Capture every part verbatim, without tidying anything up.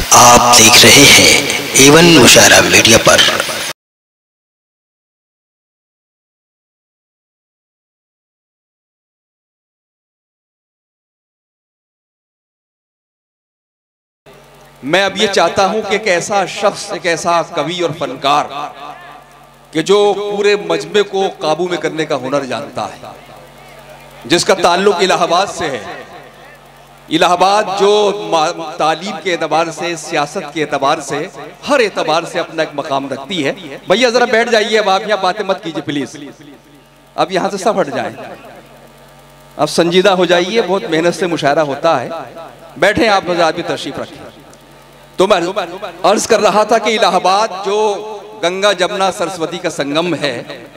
आप देख रहे हैं एवन मुशायरा मीडिया पर। मैं अब ये चाहता हूं कि एक ऐसा शख्स, एक ऐसा कवि और फनकार कि जो पूरे मजमे को काबू में करने का हुनर जानता है, जिसका ताल्लुक इलाहाबाद से है। इलाहाबाद जो तालीम के एतबार से, सियासत के एतबार से, हर एतबार से अपना एक मकाम रखती है। भैया जरा बैठ जाइए, अब आप यहाँ बातें मत कीजिए प्लीज, अब यहाँ से सब हट जाएं, अब संजीदा हो जाइए, बहुत मेहनत से मुशायरा होता है। बैठे आप हज़रात भी तशरीफ रखें। तो मैं अर्ज कर रहा था कि इलाहाबाद जो गंगा जमुना सरस्वती का संगम है,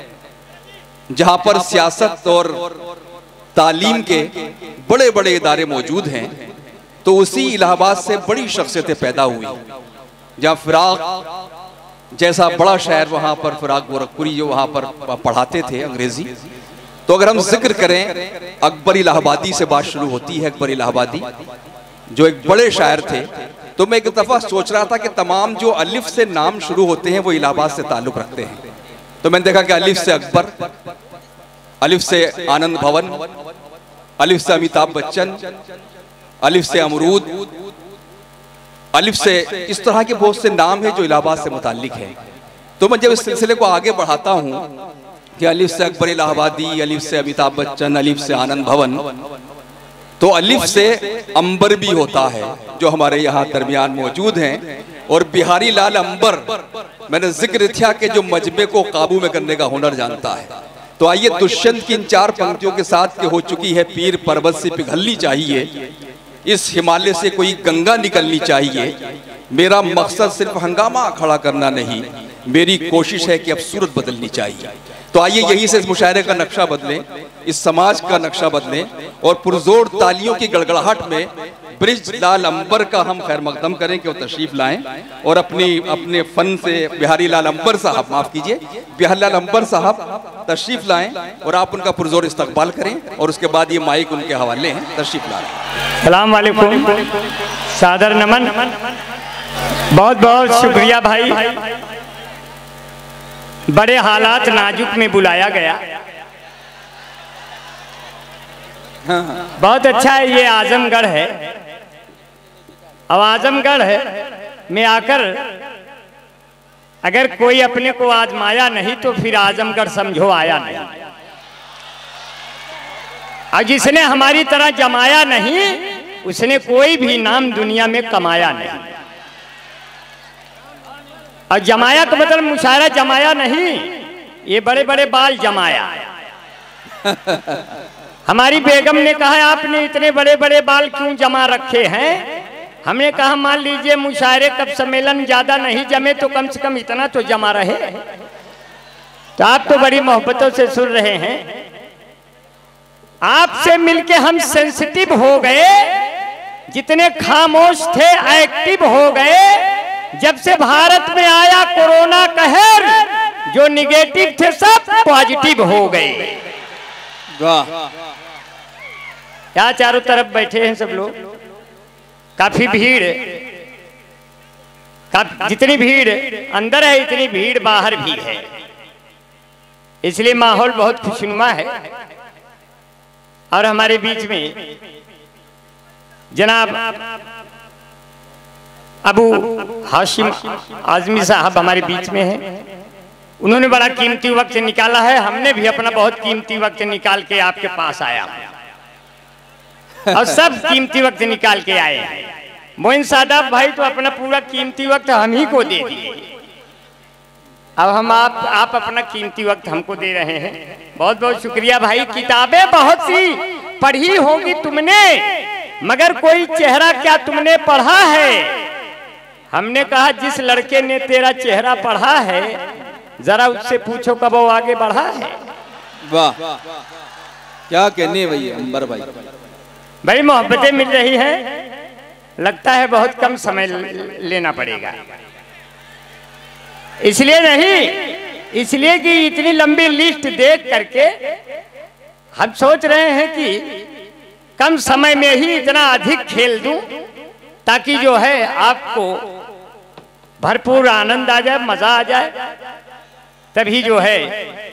जहां पर सियासत और तालीम के बड़े बड़े इदारे मौजूद हैं, तो उसी इलाहाबाद से बड़ी शख्सियतें पैदा हुई। जहाँ फिराक जैसा बड़ा शहर, वहाँ पर फिराक गोरखपुरी जो वहाँ पर पढ़ाते थे अंग्रेजी। तो अगर हम जिक्र करें, अकबर इलाहाबादी से बात शुरू होती है। अकबर इलाहाबादी जो एक बड़े शायर थे। तो मैं एक दफ़ा सोच रहा था कि तमाम जो अलिफ से नाम शुरू होते हैं वो इलाहाबाद से ताल्लुक़ रखते हैं। तो मैंने देखा कि अलिफ से अकबर, अलिफ से आनंद भवन, अलिफ से अमिताभ बच्चन, अलिफ से अमरूद, अलिफ से इस तरह के बहुत से नाम हैं जो इलाहाबाद से मुताल्लिक हैं। तो मैं जब इस सिलसिले को आगे बढ़ाता हूँ कि अलिफ से अकबर इलाहाबादी, अलिफ से अमिताभ बच्चन, अलिफ से आनंद भवन, तो अलिफ से अंबर भी होता है जो हमारे यहाँ दरमियान मौजूद हैं। और बिहारी लाल अंबर, मैंने जिक्र किया कि जो मजमे को काबू में करने का हुनर जानता है। तो आइए दुष्यंत की इन चार पंक्तियों के साथ के हो चुकी है पीर पर्वत से पिघलनी चाहिए, इस हिमालय से कोई गंगा निकलनी चाहिए। मेरा मकसद सिर्फ हंगामा खड़ा करना नहीं, मेरी कोशिश है कि अब सूरत बदलनी चाहिए। तो आइए यहीं से इस मुशायरे का नक्शा बदलें, इस समाज का नक्शा बदलें और पुरजोर तालियों की गड़गड़ाहट में ब्रिज लाल अंबर का हम खैर मकदम करें कि वो तशरीफ लाएं और अपनी अपने फन से बिहारी लाल अंबर साहब, माफ कीजिए, बिहारी लाल अंबर साहब तशरीफ लाएं और आप उनका पुरजोर इस्तकबाल करें और उसके बाद ये माइक उनके हवाले हैं। तशरीफ लाएं। सलाम वालेकुम, सादर नमन, बहुत बहुत शुक्रिया भाई। बड़े हालात नाजुक में बुलाया गया, बहुत अच्छा है। ये आजमगढ़ है, अब आजमगढ़ है में आकर अगर कोई अपने को आजमाया नहीं तो फिर आजमगढ़ समझो आया नहीं। और जिसने हमारी तरह जमाया नहीं, उसने कोई भी नाम दुनिया में कमाया नहीं। और जमाया का मतलब मुशायरा जमाया नहीं, ये बड़े बड़े बाल जमाया। हमारी बेगम ने कहा आपने इतने बड़े बड़े बाल क्यों जमा रखे हैं? हमने कहा मान लीजिए मुशायरे कब सम्मेलन ज्यादा नहीं जमे तो कम से कम इतना तो जमा रहे। तो आप तो बड़ी मोहब्बतों से सुन रहे हैं। आपसे मिलके हम सेंसिटिव हो गए, जितने खामोश थे एक्टिव हो गए। जब से भारत में आया कोरोना कहर, जो निगेटिव थे सब पॉजिटिव हो गए। वाह, क्या चारों तरफ बैठे हैं सब लोग, काफी भीड़, काफी, जितनी भीड़ अंदर है इतनी भीड़ बाहर भी है, इसलिए माहौल बहुत खुशनुमा है। और हमारे बीच में जनाब अबू हाशिम आजमी साहब हमारे बीच में हैं। उन्होंने बड़ा कीमती वक्त निकाला है, हमने भी अपना बहुत कीमती वक्त निकाल के आपके पास आया और सब कीमती वक्त निकाल के आए हैं। मोइन सादाब भाई तो अपना पूरा कीमती वक्त हम ही को दे दिए, अब हम आप आप अपना कीमती वक्त हमको दे रहे हैं। बहुत बहुत शुक्रिया भाई। किताबें बहुत सी पढ़ी होगी तुमने, मगर कोई चेहरा क्या तुमने पढ़ा है? हमने कहा जिस लड़के ने तेरा चेहरा पढ़ा है जरा उससे पूछो कब वो आगे बढ़ा है। वाह, क्या कहने भैया अंबर भाई। बड़ी मोहब्बतें मिल रही हैं, लगता है बहुत कम समय लेना पड़ेगा। इसलिए नहीं, इसलिए कि इतनी लंबी लिस्ट देख करके हम सोच रहे हैं कि कम समय में ही इतना अधिक खेल दूं ताकि जो है आपको भरपूर आनंद आ जाए, मजा आ जाए। तभी जो है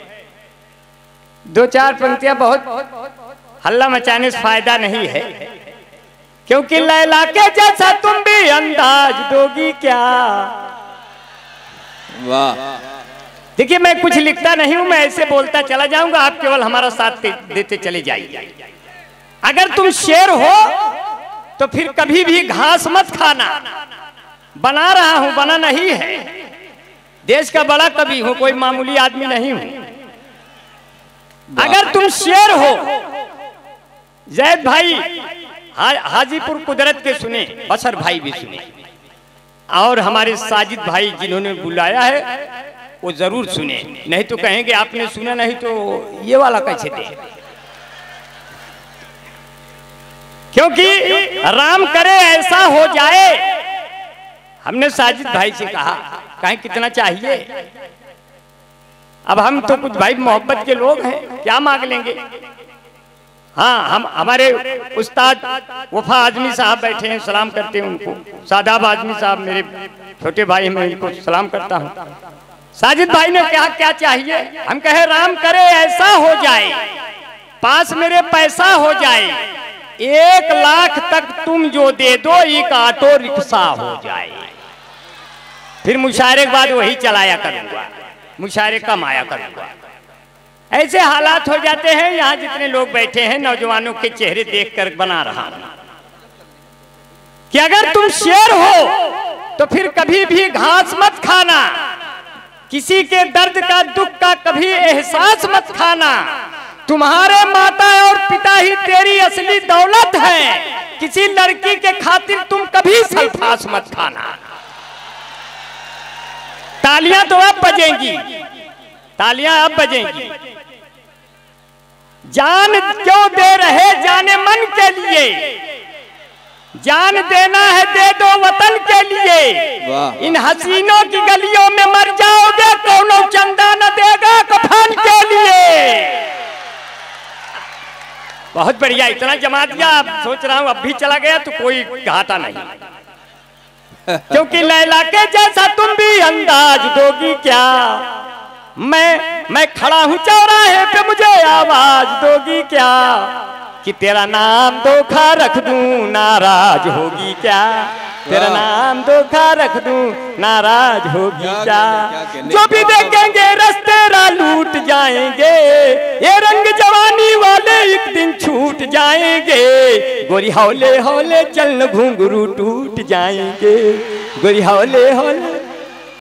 दो चार पंक्तियां बहुत हल्ला मचाने से फायदा नहीं है, क्योंकि लैला के जैसा तुम भी अंदाज दोगी क्या। वाह। देखिए मैं कुछ लिखता नहीं हूं, मैं ऐसे बोलता चला जाऊंगा, आप केवल हमारा साथ देते चले जाइए। अगर तुम शेर हो तो फिर कभी भी घास मत खाना। बना रहा हूं, बना नहीं है, देश का बड़ा कवि हूं, कोई मामूली आदमी नहीं हूं। अगर तुम शेर हो, जैद भाई हा, हाजीपुर कुदरत के सुने, बसर भाई भी सुने, और हमारे साजिद भाई जिन्होंने बुलाया है वो जरूर सुने, नहीं तो कहेंगे आपने सुना नहीं तो ये वाला कैसे दे। क्योंकि राम करे ऐसा हो जाए। हमने साजिद भाई से कहा कहीं कितना चाहिए, अब हम तो कुछ भाई मोहब्बत के लोग हैं, क्या मांग लेंगे। हाँ, हम हमारे उस्ताद वफा आजमी साहब बैठे हैं, सलाम करते हैं उनको। सादाब आजमी साहब मेरे छोटे भाई, मैं इनको सलाम करता हूँ। साजिद भाई ने कहा क्या चाहिए, हम कहे राम करे ऐसा हो जाए, पास मेरे पैसा हो जाए, एक लाख तक तुम जो दे दो एक ऑटो रिक्शा हो जाए, फिर मुशायरे के बाद वही चलाया करूंगा, मुशायरे कम आया करूंगा। ऐसे हालात हो जाते हैं। यहाँ जितने लोग बैठे हैं नौजवानों के चेहरे देखकर बना रहा हूं कि अगर तुम शेर हो तो फिर कभी भी घास मत खाना, किसी के दर्द का दुख का कभी एहसास मत खाना। तुम्हारे माता और पिता ही तेरी असली दौलत है, किसी लड़की के खातिर तुम कभी सल्फास मत खाना। तालियां तो अब बजेंगी, तालियां अब बजेंगी। जान क्यों दे रहे जाने मन के लिए, जान देना है दे दो वतन के लिए। इन हसीनों की गलियों में मर जाओगे, कौनो चंदा न देगा कफन के लिए। बहुत बढ़िया, इतना जमा दिया। अब सोच रहा हूं अब भी चला गया तो कोई घाटा नहीं, क्योंकि लैला के जैसा तुम भी अंदाज दोगी क्या। मैं मैं खड़ा हूं चौराहे पे, मुझे आवाज दोगी क्या, कि तेरा नाम धोखा रख दूं नाराज होगी क्या, तेरा नाम धोखा रख दूं नाराज होगी क्या। जो भी देखेंगे रस्तेरा लूट जाएंगे, ये रंग जवानी वाले एक दिन छूट जाएंगे। गोरी हौले हौले चल घुंघरू टूट जाएंगे, गोरी हौले हौले